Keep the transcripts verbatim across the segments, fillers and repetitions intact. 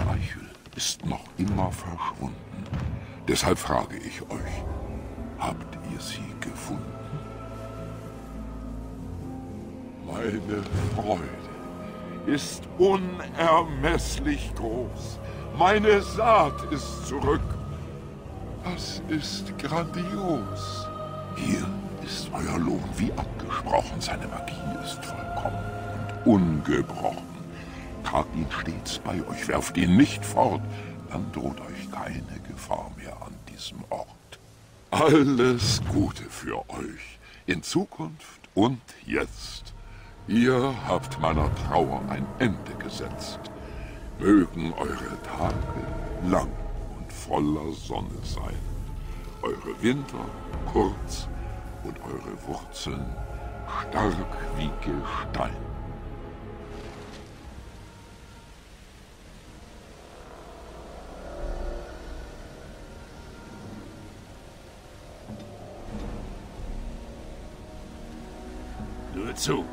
kleine Eichel ist noch immer verschwunden. Deshalb frage ich euch, habt ihr sie gefunden? Meine Freude ist unermesslich groß. Meine Saat ist zurück. Das ist grandios. Hier ist euer Lohn wie abgesprochen. Seine Magie ist vollkommen und ungebrochen. Tragt ihn stets bei euch, werft ihn nicht fort, dann droht euch keine Gefahr mehr an diesem Ort. Alles Gute für euch, in Zukunft und jetzt. Ihr habt meiner Trauer ein Ende gesetzt. Mögen eure Tage lang und voller Sonne sein, eure Winter kurz und eure Wurzeln stark wie Gestein. Nur zu.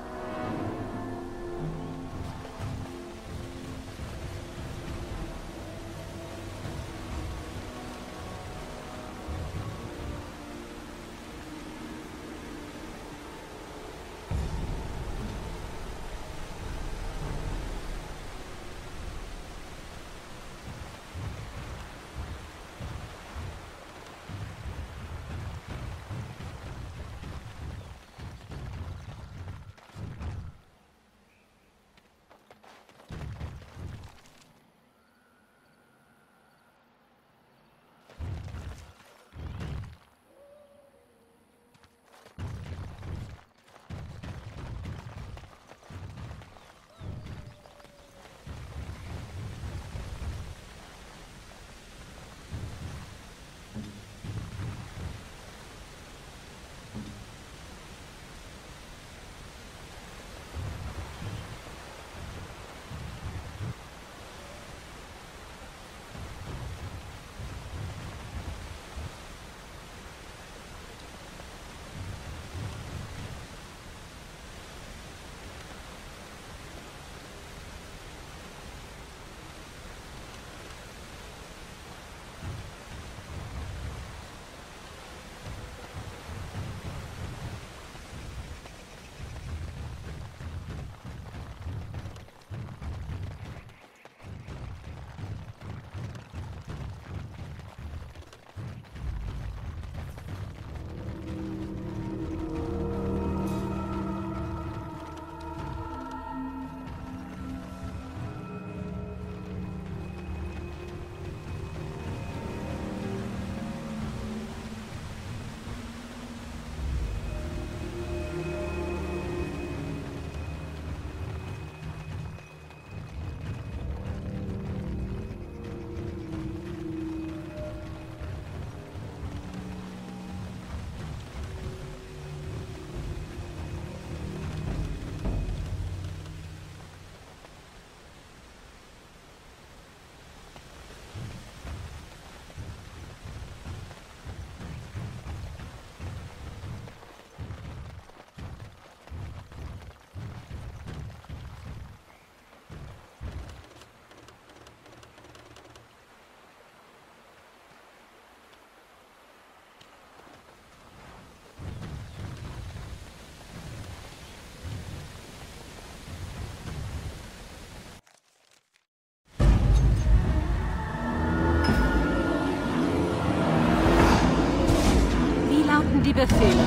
Die Befehle.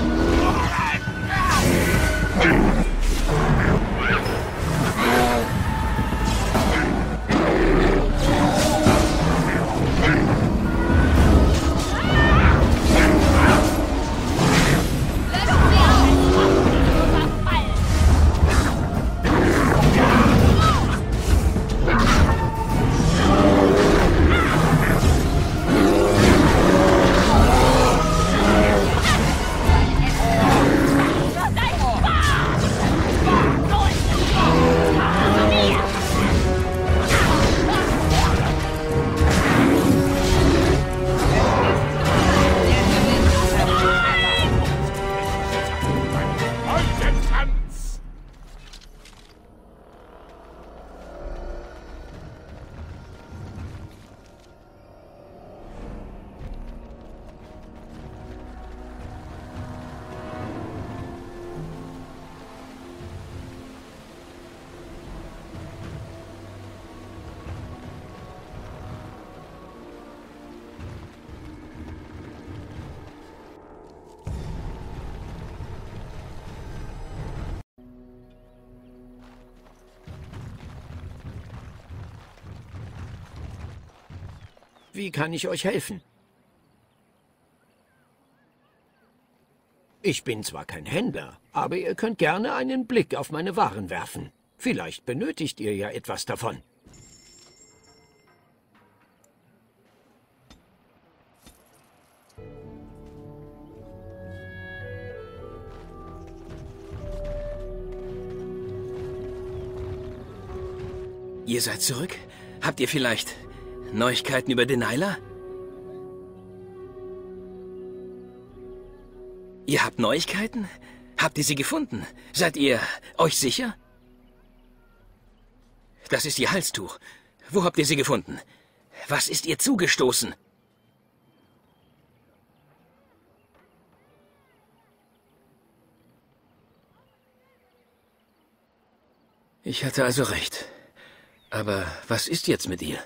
Nein! Wie kann ich euch helfen? Ich bin zwar kein Händler, aber ihr könnt gerne einen Blick auf meine Waren werfen. Vielleicht benötigt ihr ja etwas davon. Ihr seid zurück? Habt ihr vielleicht Neuigkeiten über Delilah? Ihr habt Neuigkeiten? Habt ihr sie gefunden? Seid ihr euch sicher? Das ist ihr Halstuch. Wo habt ihr sie gefunden? Was ist ihr zugestoßen? Ich hatte also recht. Aber was ist jetzt mit ihr?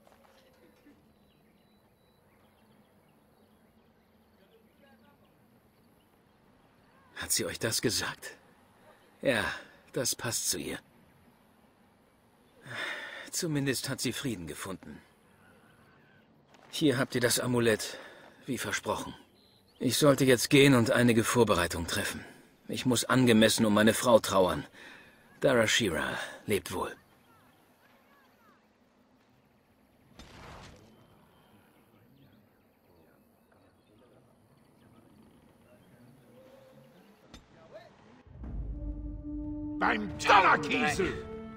Hat sie euch das gesagt? Ja, das passt zu ihr. Zumindest hat sie Frieden gefunden. Hier habt ihr das Amulett, wie versprochen. Ich sollte jetzt gehen und einige Vorbereitungen treffen. Ich muss angemessen um meine Frau trauern. Darashira lebt wohl. Beim Tellerkiesel!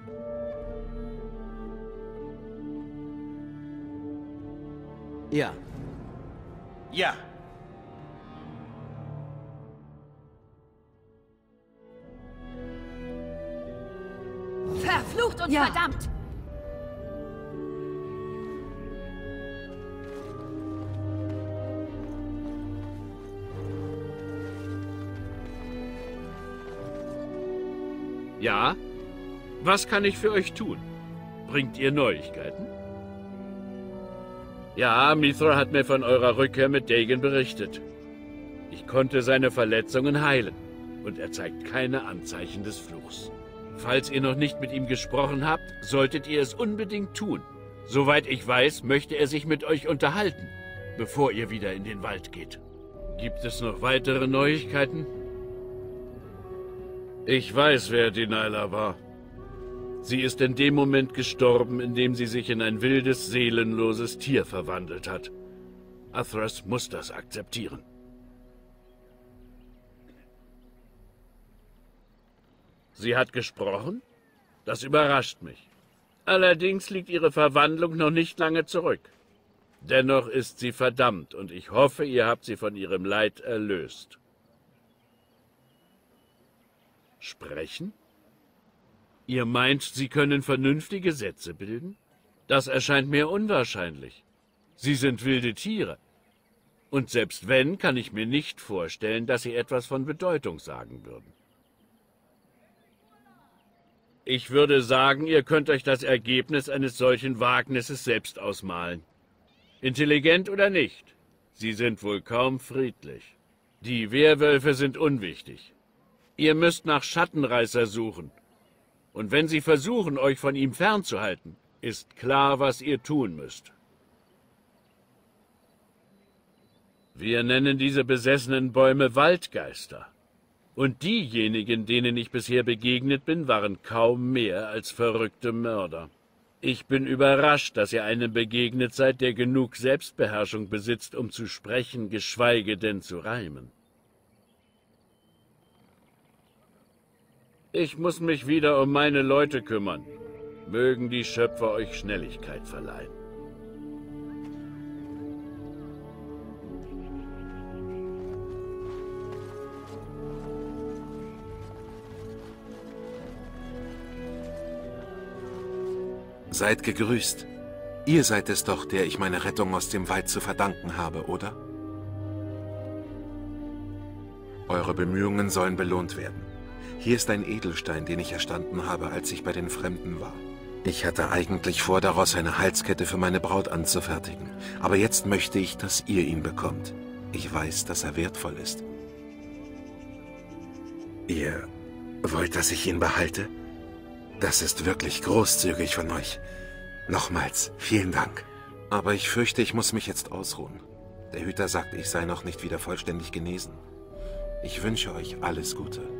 Ja. Ja. Verflucht und Ja. verdammt! Ja? Was kann ich für euch tun? Bringt ihr Neuigkeiten? Ja, Mithra hat mir von eurer Rückkehr mit Dagon berichtet. Ich konnte seine Verletzungen heilen und er zeigt keine Anzeichen des Fluchs. Falls ihr noch nicht mit ihm gesprochen habt, solltet ihr es unbedingt tun. Soweit ich weiß, möchte er sich mit euch unterhalten, bevor ihr wieder in den Wald geht. Gibt es noch weitere Neuigkeiten? Ich weiß, wer Delilah war. Sie ist in dem Moment gestorben, in dem sie sich in ein wildes, seelenloses Tier verwandelt hat. Athras muss das akzeptieren. Sie hat gesprochen? Das überrascht mich. Allerdings liegt ihre Verwandlung noch nicht lange zurück. Dennoch ist sie verdammt und ich hoffe, ihr habt sie von ihrem Leid erlöst. Sprechen? Ihr meint, sie können vernünftige Sätze bilden? Das erscheint mir unwahrscheinlich. Sie sind wilde Tiere. Und selbst wenn, kann ich mir nicht vorstellen, dass sie etwas von Bedeutung sagen würden. Ich würde sagen, ihr könnt euch das Ergebnis eines solchen Wagnisses selbst ausmalen. Intelligent oder nicht, sie sind wohl kaum friedlich. Die Werwölfe sind unwichtig. Ihr müsst nach Schattenreißer suchen. Und wenn sie versuchen, euch von ihm fernzuhalten, ist klar, was ihr tun müsst. Wir nennen diese besessenen Bäume Waldgeister. Und diejenigen, denen ich bisher begegnet bin, waren kaum mehr als verrückte Mörder. Ich bin überrascht, dass ihr einem begegnet seid, der genug Selbstbeherrschung besitzt, um zu sprechen, geschweige denn zu reimen. Ich muss mich wieder um meine Leute kümmern. Mögen die Schöpfer euch Schnelligkeit verleihen. Seid gegrüßt. Ihr seid es doch, der ich meine Rettung aus dem Wald zu verdanken habe, oder? Eure Bemühungen sollen belohnt werden. Hier ist ein Edelstein, den ich erstanden habe, als ich bei den Fremden war. Ich hatte eigentlich vor, daraus eine Halskette für meine Braut anzufertigen. Aber jetzt möchte ich, dass ihr ihn bekommt. Ich weiß, dass er wertvoll ist. Ihr wollt, dass ich ihn behalte? Das ist wirklich großzügig von euch. Nochmals, vielen Dank. Aber ich fürchte, ich muss mich jetzt ausruhen. Der Hüter sagt, ich sei noch nicht wieder vollständig genesen. Ich wünsche euch alles Gute.